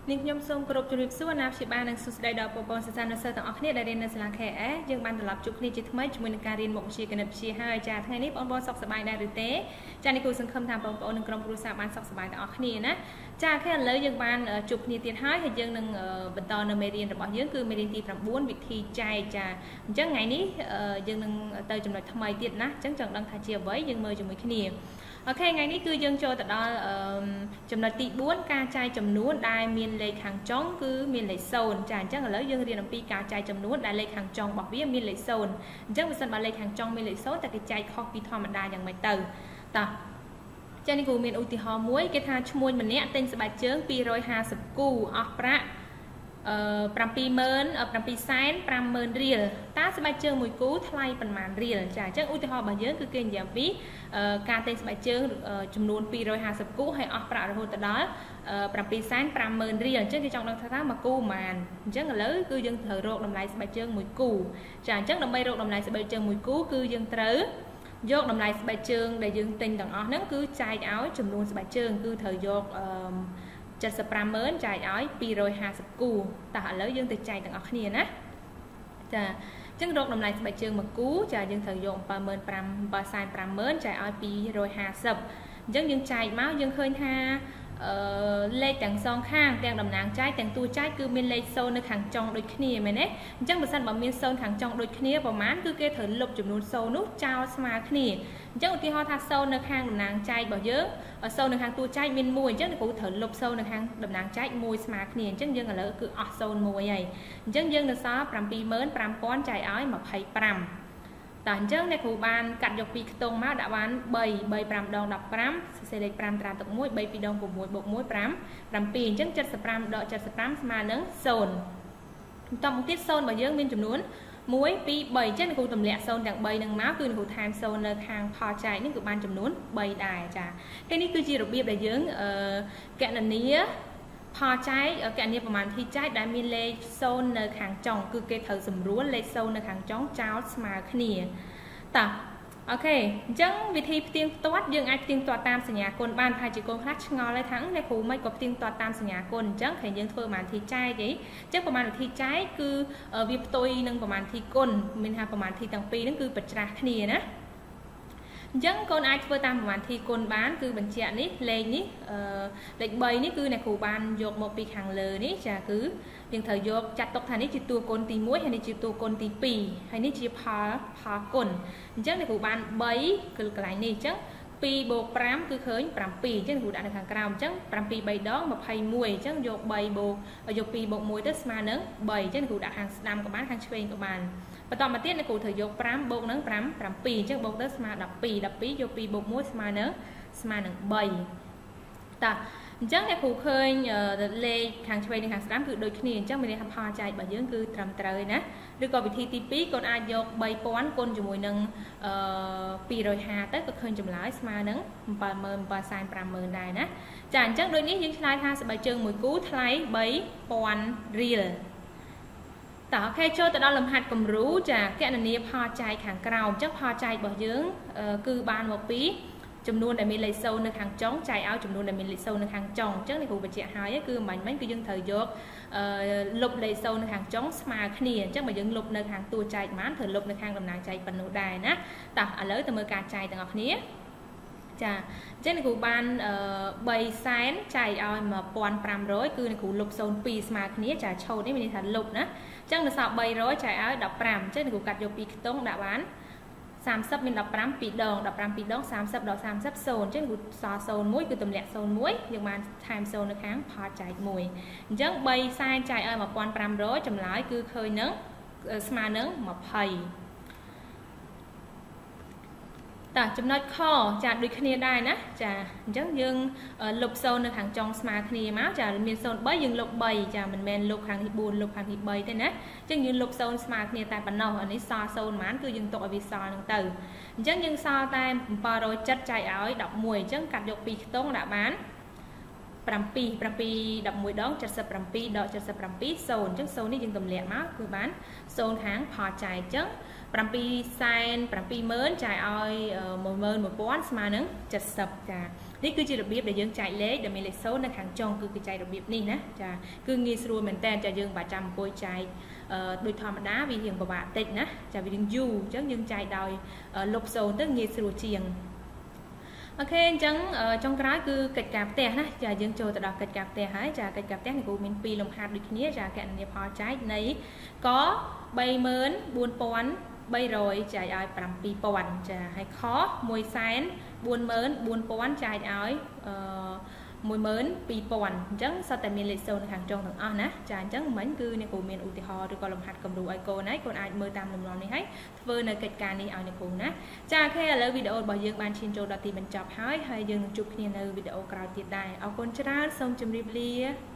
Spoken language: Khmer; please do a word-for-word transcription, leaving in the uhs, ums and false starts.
នាងខ្ញុំសូមគោរពជម្រាបសួរអាណាព្យាបាលនិងសួស្តីដល់បងប្អូនសិស្សានុសិស្សទាំងអស់គ្នាដែលរៀននៅសាលា ខេ អេ យើងបានត្រឡប់ជួបគ្នាជាថ្មីជាមួយនឹងការរៀនមុខវិជ្ជាគណិតវិទ្យាហើយចាថ្ងៃនេះបងប្អូនសុខសប្បាយដែរឬទេចានេះគូសង្ឃឹមថាបងប្អូននិងក្រុមគ្រួសារបានសុខសប្បាយទាំងអស់គ្នាណាចាអូខេឥឡូវយើងបានជួបគ្នាទៀតហើយហើយយើងនឹងបន្តនៅមេរៀនរបស់យើងគឺមេរៀនទី9វិធីចែកចាអញ្ចឹងថ្ងៃនេះយើងនឹងទៅចំណុចថ្មីទៀតណាអញ្ចឹងចង់ដឹងថាជាអ្វីយើងមើលជាមួយគ្នាអូខេថ្ងៃនេះគឺយើងចូលទៅដល់ចំណុចទី4ការចែកចំនួនដែលមានលេខខាងចុងគឺមានលេខ0ចាអញ្ចឹងឥឡូវយើងរៀនអំពីការចែកចំនួនដែលលេខខាងចុងរបស់វាមានលេខ0អញ្ចឹងបើសិនបើលេខខាងចុងមានលេខ0តែគេចែកខុសពីធម្មតាយ៉ាងម៉េចទៅតោះចានេះគ្រូមានឧទាហរណ៍មួយគេថាឈ្មួញម្នាក់ទិញស្បែកជើងពីររយហាសិបគូអស់ប្រាក់អឺ7ម៉ឺន7សែន5ម៉ឺនរៀលតើស្បែកជើងមួយគូថ្លៃប៉ុន្មានរៀលចាអញ្ចឹងឧទាហរណ៍របស់យើងគឺគេនិយាយអំពីការទិញស្បែកជើងចំនួនពីររយហាសិបគូហើយអស់ប្រាក់រហូតដល់7សែន5ម៉ឺនរៀលអញ្ចឹងគេចង់ដឹងថាមួយគូប៉ុន្មានអញ្ចឹងឥឡូវគឺយើងត្រូវរកតម្លៃស្បែកជើងមួយគូចាអញ្ចឹងដើម្បីរកតម្លៃស្បែកជើងមួយគូគឺយើងត្រូវយកតម្លៃស្បែកជើងដែលយើងទិញទាំងអស់ហ្នឹងគឺចែកឲ្យចំនួនស្បែកជើងគឺត្រូវយកអឺ75ម៉ឺនចែកឲ្យពីររយហាសិបគូតោះឥឡូវយើងទៅចែកទាំងអស់គ្នាណាចាអញ្ចឹងរកតម្លៃស្បែកជើងមួយគូចាយើងត្រូវយក7ម៉ឺន7សែន5ម៉ឺនចែកឲ្យពីរយហាសិបអញ្ចឹងយើងចែកមកយើងឃើញថាអឺលេខទាំងសងខាងទាំងតំណាងចែកទាំងតួចែកគឺមានលេខ0នៅខាងចុងដូចគ្នាមែនទេអញ្ចឹងបើសិនបើមាន0ខាងចុងដូចគ្នាប្រហែលគឺគេត្រូវលុបចំនួន0នោះចោលស្មើគ្នាអញ្ចឹងឧទាហរណ៍ថា0នៅខាងតំណាងចែករបស់យើង0នៅខាងតួចែកមាន1អញ្ចឹងគ្រូត្រូវលុប0នៅខាងតំណាងចែក1ស្មើគ្នាអញ្ចឹងយើងឥឡូវគឺអស់0 1ហើយអញ្ចឹងយើងនៅសល់7ម៉ឺន5ពាន់ចែកឲ្យ25តើអញ្ចឹងអ្នកគ្រូបានកាត់យកពីខ្ទង់មកដាក់បាន3 3 5ដង15សរសេរលេខ5ត្រាទុក1 3 2ដង6បូក1 5 7អញ្ចឹង75ដក75ស្មើនឹង0បន្តមកទៀត0របស់យើងមានចំនួន1 2 3អញ្ចឹងគ្រូទម្លាក់0ទាំង3នឹងមកគឺគ្រូថែម0នៅខាងផលចែកនេះគឺបានចំនួន3ដែរចាគេនេះគឺជារបៀបដែលយើងកណនាផលចែកកណនាប្រមាណវិធីចែកដែលមានលេខ0នៅខាងចុងគឺគេត្រូវសម្រួលលេខ0នៅខាងចុងចោលស្មើគ្នាតោះអូខេអញ្ចឹងវិធីផ្ទៀងផ្ទាត់យើងអាចផ្ទៀងផ្ទាត់តាមសញ្ញាគុណបានហើយជាកូនខ្លះឆ្ងល់ហើយថាអ្នកគ្រូមិនក៏ផ្ទៀងផ្ទាត់តាមសញ្ញាគុណអញ្ចឹងគេយើងធ្វើប្រមាណវិធីចែកអីអញ្ចឹងប្រមាណវិធីចែកគឺវាផ្ទុយនឹងប្រមាណវិធីគុណមានថាប្រមាណវិធីទាំងពីរហ្នឹងគឺប្រច្រាស់គ្នាណាអញ្ចឹងកូនអាចធ្វើតាមប្រមាណវិធីគុណបានគឺបញ្ជាក់នេះលេខនេះអឺលេខ3នេះគឺអ្នកគ្រូបានយកមកពីខាងលើនេះចាគឺយើងត្រូវយកចាត់ទុកថានេះជាតួគុណទី1ហើយនេះជាតួគុណទី2ហើយនេះជាផលផលគុណអញ្ចឹងអ្នកគ្រូបាន3គឺកន្លែងនេះអញ្ចឹង2បូក5គឺឃើញ7អញ្ចឹងគ្រូដាក់នៅខាងក្រោមអញ្ចឹង7 3ដង21អញ្ចឹងយក3បូកយក2បូក1ទៅស្មើនឹង3អញ្ចឹងគ្រូដាក់ខាងស្ដាំក៏បានខាងឆ្វេងក៏បានបន្តមកទៀតអ្នកគ្រូត្រូវយក5បូកនឹង5 7អញ្ចឹងបូកទៅស្មើ12 12យក2បូក1ស្មើនឹងស្មើនឹង3តើអញ្ចឹងអ្នកគ្រូឃើញលេខខាងឆ្វេងនិងខាងស្ដាំគឺដូចគ្នាអញ្ចឹងមានន័យថាផលចែករបស់យើងគឺត្រឹមត្រូវណាឬក៏វិធីទី2កូនអាចយក3000គុណជាមួយនឹងអឺ250ទៅក៏ឃើញចម្លើយស្មើនឹង7ម៉ឺន7សែន5ម៉ឺនដែរណាចាអញ្ចឹងដូចនេះយើងឆ្លើយថាស្បែកជើងមួយគូថ្លៃ3000រៀលតើអូខេចូលទៅដល់លំហាត់គំរូចាកណនាផលចែកខាងក្រោមអញ្ចឹងផលចែករបស់យើងគឺបានមកពីចំនួនដែលមានលេខ0នៅខាងចុងចែកឲ្យចំនួនដែលមានលេខ0នៅខាងចុងអញ្ចឹងនេះគ្រូបញ្ជាក់ហើយគឺមិនមែនគឺយើងត្រូវយកលុបលេខ0នៅខាងចុងស្មើគ្នាអញ្ចឹងបើយើងលុបនៅខាងតួចែកបានត្រូវលុបនៅខាងតំណាងចែកប៉ុណ្ណោះដែរណាតោះឥឡូវទៅមើលការចែកទាំងអស់គ្នាចាអញ្ចឹងគ្រូបាន3សែនចែកឲ្យ1500គឺគ្រូលុប0 2ស្មើគ្នាចាឆូតនេះមានន័យថាលុបណាអញ្ចឹងនៅសល់300ចែកឲ្យ15អញ្ចឹងគ្រូកាត់យកពីខ្ទង់ដាក់បាន30មាន15 2ដង15 2ដង30ដល់30 0អញ្ចឹងគឺសល់0 1គឺទម្លាក់0 1យើងបានថែម0នៅខាងផលចែក1អញ្ចឹង3សែនចែកឲ្យ1500ចម្លើយគឺឃើញនឹងស្មើនឹង20តើចំណុចខចាដូចគ្នាដែរណាចាអញ្ចឹងយើងលុប0នៅខាងចុងស្មើគ្នាមកចាមាន0 3យើងលុប3ចាមិនមែនលុបខាងនេះ4លុបខាងនេះ3ទេណាអញ្ចឹងយើងលុប0ស្មើគ្នាតែប៉ុណ្ណោះអានេះសល់0ប៉ុន្មានគឺយើងទុកឲ្យវាសល់ហ្នឹងទៅអញ្ចឹងយើងសល់តែ770ចែកឲ្យ11អញ្ចឹងកាត់យកពីខ្ទង់ដាក់បាន7 7 11ដង77ដក77 0អញ្ចឹង0នេះយើងទម្លាក់មកគឺបាន0ខាងផលចែកអញ្ចឹង7សែន7ម៉ឺនចែកឲ្យ11000ស្មើនឹង70ចានេះគឺជារបៀបដែលយើងចែកលេខដែលមានលេខសូន្យនៅខាងចុងគឺគេចែករបៀបនេះណាចាគឺងាយស្រួលមែនតើចាយើងបើចាំអង្គុយចែកដូចធម្មតាវារៀងពិបាកតិចណាចាវារៀងយូរអញ្ចឹងយើងចែកដោយលុបសូន្យទៅងាយស្រួលជាងអូខេអញ្ចឹងចុងក្រោយគឺកិច្ចការផ្ទះណាចាយើងចូលទៅដល់កិច្ចការផ្ទះហើយចាកិច្ចការផ្ទះនេះគូមានពីរលំហាត់ដូចគ្នាចាកណនីផលចែកនៃក ba mươi bốn nghìn ba trăm ចែកឲ្យ bảy nghìn ចាហើយខ một trăm bốn mươi bốn nghìn ចែកឲ្យអឺ một nghìn hai trăm អញ្ចឹងសតតែមានលេខសូន្យនៅខាងចុងទាំងអស់ណាចាអញ្ចឹងមិញគឺអ្នកគ្រូមានឧទាហរណ៍ឬក៏លំហាត់គំរូឲ្យកូនហើយកូនអាចមើលតាមលំនាំនេះហើយធ្វើនៅកិច្ចការនេះឲ្យអ្នកគ្រូណាចាអូខេឥឡូវវីដេអូរបស់យើងបានឈានចូលដល់ទីបញ្ចប់ហើយហើយយើងនឹងជួបគ្នានៅវីដេអូក្រោយទៀតដែរអរគុណច្រើនសូមជម្រាបលា